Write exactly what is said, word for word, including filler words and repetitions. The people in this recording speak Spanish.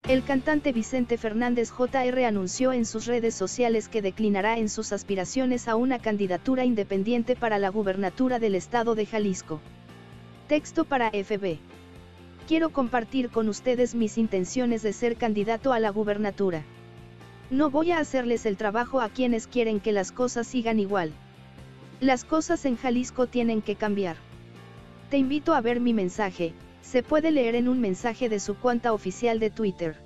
El cantante Vicente Fernández junior anunció en sus redes sociales que declinará en sus aspiraciones a una candidatura independiente para la gubernatura del estado de Jalisco. Texto para F B. Quiero compartir con ustedes mis intenciones de ser candidato a la gubernatura. No voy a hacerles el trabajo a quienes quieren que las cosas sigan igual. Las cosas en Jalisco tienen que cambiar. Te invito a ver mi mensaje, se puede leer en un mensaje de su cuenta oficial de Twitter.